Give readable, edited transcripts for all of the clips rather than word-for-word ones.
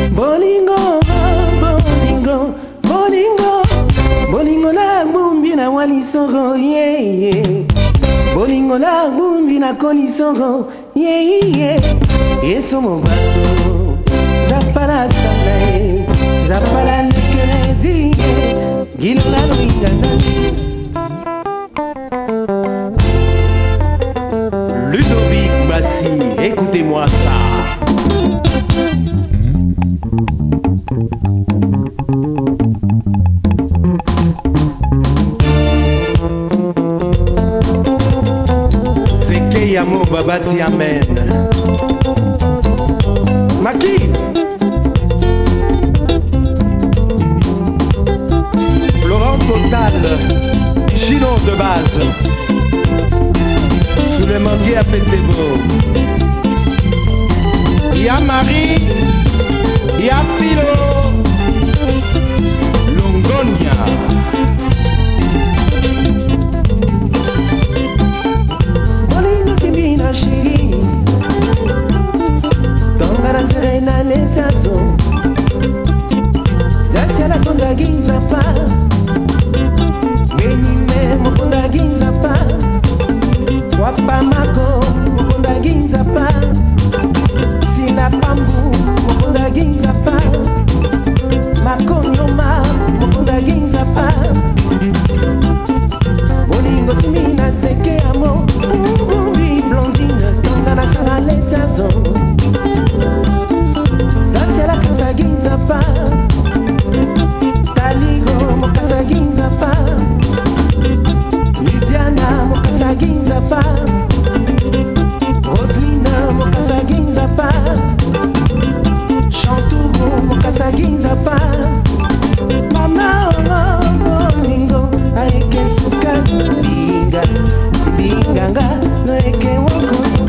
Bolingo, bolingo, bolingo, bolingo na bumbi na walisoro, yeah, yeah. Bolingo na bumbi na kolisoro, yeah, yeah. Yeso mobaso, zapara sanae, zapara lekeredi, gilo na luingana. Ludovic Bassi, écoutez-moi ça. Yamo babati amen. Maki Florent Total, Gino de base, sous le mangué à Pentevo. Y'a Marie, y'a Philo, Longonia. Chérie, tonga na nzere na letazo zasiala konda ginza pa benime mokonda ginza pa wapa mako mokonda ginza pa sila pambu mokonda ginza pa makonyoma mokonda ginza pa bolingo timina zeke amo na sala letazo zasiala kasaginza pa taligo mokasaginza pa Lidiana mokasaginza pa Roslina mokasaginza pa Chantouro mokasaginza pa mama bolingo aeke suka binga sibinganga no eke wakoso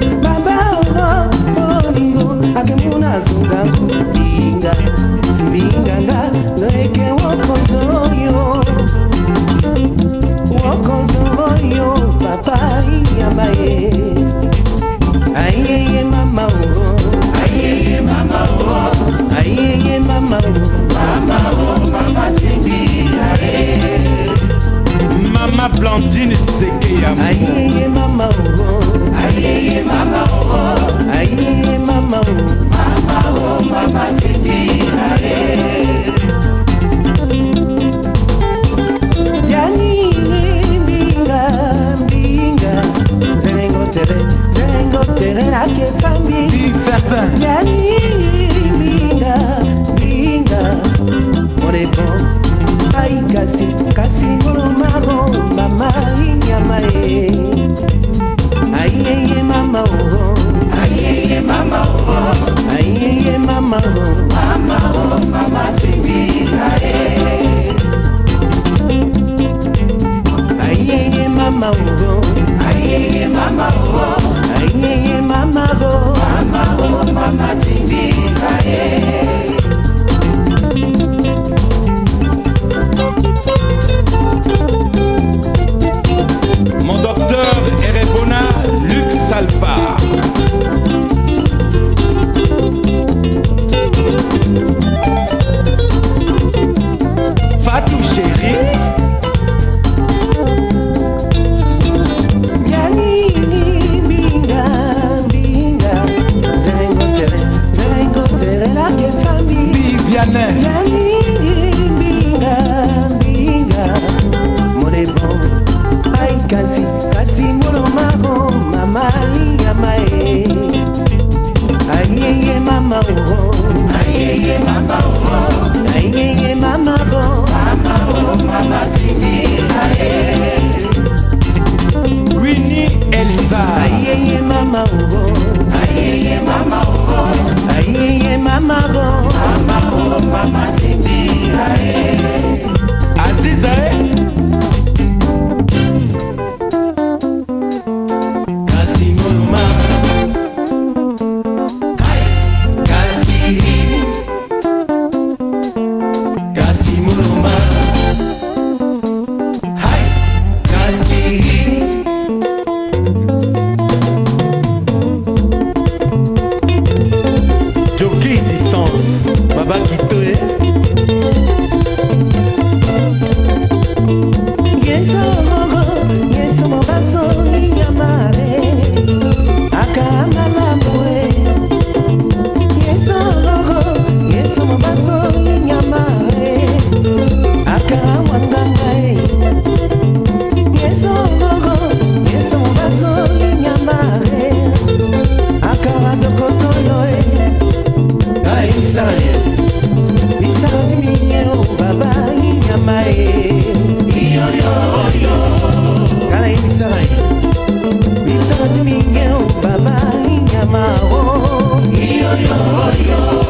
akemuna zungangu binga zibinganga noeke wokozoyo papa yamaye ayeye mama o ayeye mama o ayeye mama o mama timbi aye mama Blandine seke ya ayeye mama o ayeye mama o ayeye mama o mama timbi aye yani binga zengo tere la ke fambi yani binga on bon ay kasi ngoro mago mama inyama e ayeye mama o ayeye mama o ayeye mama o mama timbi aye ayeye mama o ayeye mama o ayeye mama o mama timbi aye mon docteur Erebona Lux Alpha. Fatou chérie kasi molo mago mama yamae ayeye mama o ayeye mama o ayeye mama o mama timbi aye Winnie Elsa ayeye mama o ayeye mama o ayeye mama o mama timbi aye Aziza Jockey distance Baba Kito Yeso mogo, yeso mobaso inyamare akamala mwe. Yeso mogo, yeso mobaso inyamare akawangangae. Yeso mogo, yeso mobaso inyamare akawadokotoloe. Ai isaye, isati minye o baba inyamae. Kala imisarai Misati mingeo baba inyama o. Iyo yo yo